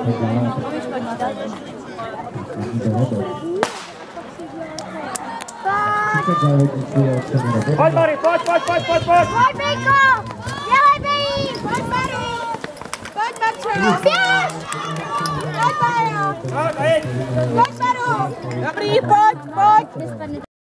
Pojď, Mary, pojď! Pojď, Bejko! Dělej, Bejí! Pojď, Mary! Pojď, Marčo! Běž! Pojď, Majo! Pojď, Maru! Dobrý, pojď!